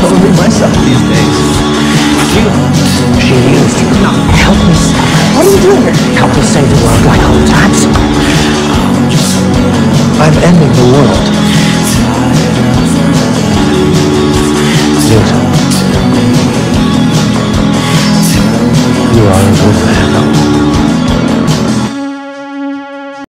totally myself these days. She used you. Now, help me stop her. What are you doing here? Help me save the world like old times. I'm ending the world. Newton. You are a good man.